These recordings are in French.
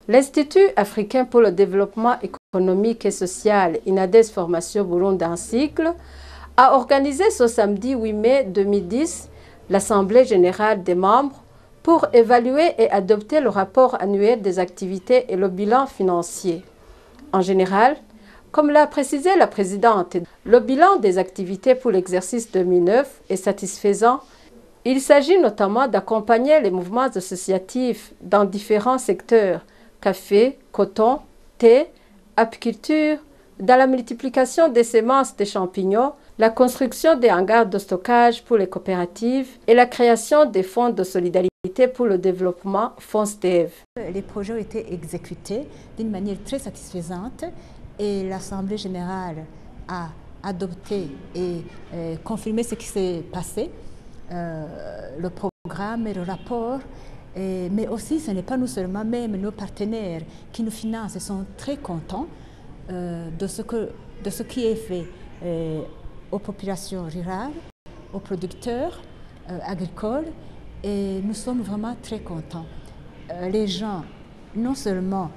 L'Institut africain pour le développement économique et social, INADES Formation Burundi en cycle, a organisé ce samedi 8 mai 2010 l'Assemblée générale des membres pour évaluer et adopter le rapport annuel des activités et le bilan financier. En général, comme l'a précisé la présidente, le bilan des activités pour l'exercice 2009 est satisfaisant. Il s'agit notamment d'accompagner les mouvements associatifs dans différents secteurs, café, coton, thé, apiculture, dans la multiplication des semences de champignons, la construction des hangars de stockage pour les coopératives et la création des fonds de solidarité pour le développement FONSDEV. Les projets ont été exécutés d'une manière très satisfaisante et l'Assemblée générale a adopté et confirmé ce qui s'est passé, le programme et le rapport. Mais aussi, ce n'est pas nous seulement, même nos partenaires qui nous financent sont très contents de ce qui est fait aux populations rurales, aux producteurs agricoles, et nous sommes vraiment très contents. Les gens, non seulement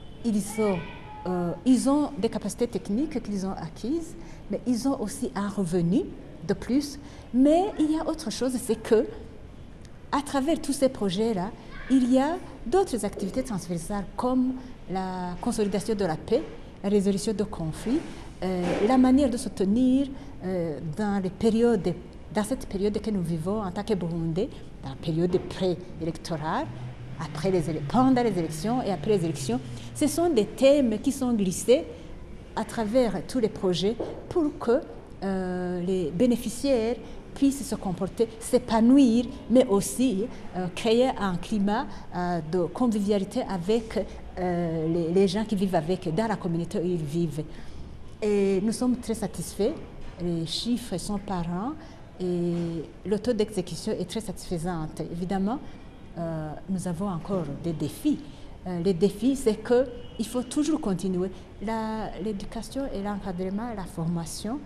ils ont des capacités techniques qu'ils ont acquises, mais ils ont aussi un revenu de plus. Mais il y a autre chose, c'est que à travers tous ces projets-là, il y a d'autres activités transversales comme la consolidation de la paix, la résolution de conflits, la manière de se tenir dans cette période que nous vivons en tant que Burundais, dans la période pré-électorale, pendant les élections et après les élections. Ce sont des thèmes qui sont glissés à travers tous les projets pour que les bénéficiaires puissent se comporter, s'épanouir, mais aussi créer un climat de convivialité avec les gens qui vivent dans la communauté où ils vivent. Et nous sommes très satisfaits, les chiffres sont parlants et le taux d'exécution est très satisfaisant. Évidemment, nous avons encore des défis. Les défis, c'est qu'il faut toujours continuer. L'éducation et l'encadrement, la formation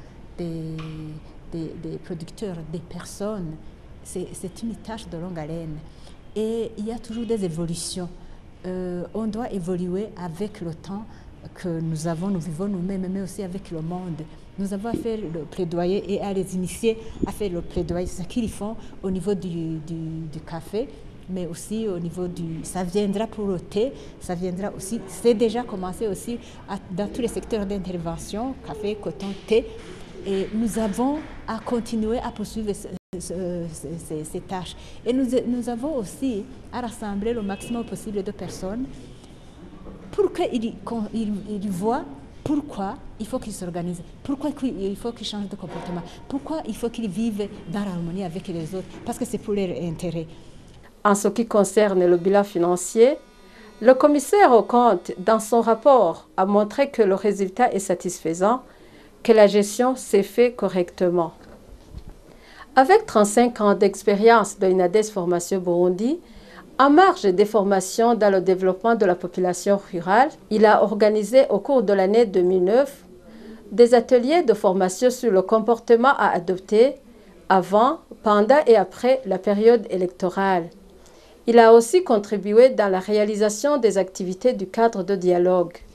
des producteurs, des personnes, c'est une tâche de longue haleine. Et il y a toujours des évolutions. On doit évoluer avec le temps que nous vivons nous-mêmes, mais aussi avec le monde. Nous avons à faire le plaidoyer et à les initier à faire le plaidoyer, ce qu'ils font au niveau du café, mais aussi au niveau ça viendra pour le thé, ça viendra aussi, c'est déjà commencé aussi dans tous les secteurs d'intervention, café, coton, thé. Et nous avons à continuer à poursuivre ces tâches. Et nous avons aussi à rassembler le maximum possible de personnes pour qu'ils voient pourquoi il faut qu'ils s'organisent, pourquoi il faut qu'ils changent de comportement, pourquoi il faut qu'ils vivent dans l'harmonie avec les autres, parce que c'est pour leur intérêt. En ce qui concerne le bilan financier, le commissaire aux comptes, dans son rapport, a montré que le résultat est satisfaisant, que la gestion s'est faite correctement. Avec 35 ans d'expérience de INADES Formation Burundi, en marge des formations dans le développement de la population rurale, il a organisé au cours de l'année 2009 des ateliers de formation sur le comportement à adopter avant, pendant et après la période électorale. Il a aussi contribué dans la réalisation des activités du cadre de dialogue.